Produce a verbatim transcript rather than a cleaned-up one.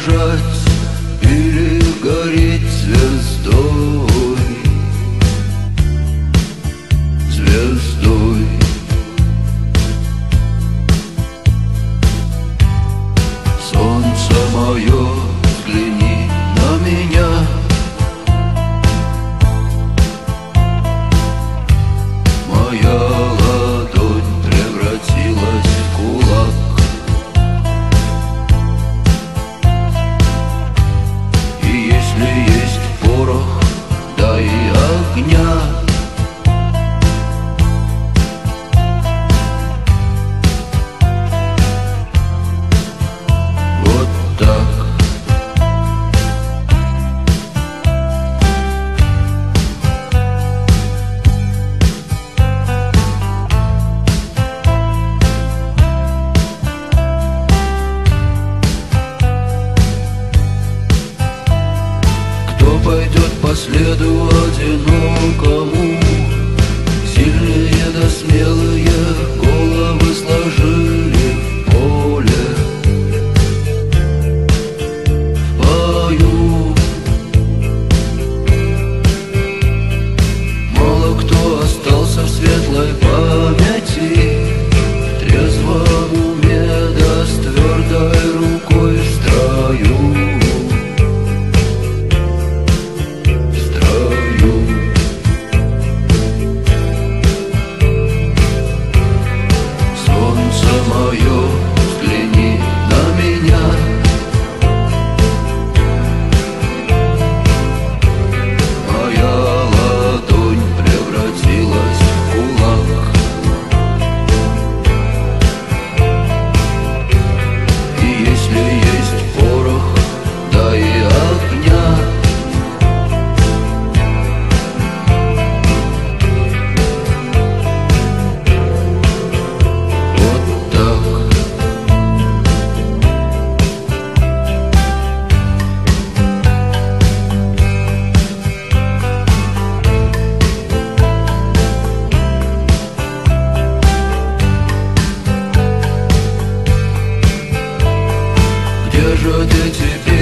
дрожать или гореть звездой, звездой. Солнце мое, взгляни на меня. Моя ладонь превратилась в кулак. И если есть порох, дай огня. Вот так. Кто пойдет по следу одинокому? Сильные да смелые головы сложили в поле, в бою. Мало кто остался в светлой памяти, в трезвом уме да с твердой рукой в строю. Мое, взгляни на меня. Моя ладонь превратилась в кулак. И если есть порох, дай огня. Где же дети?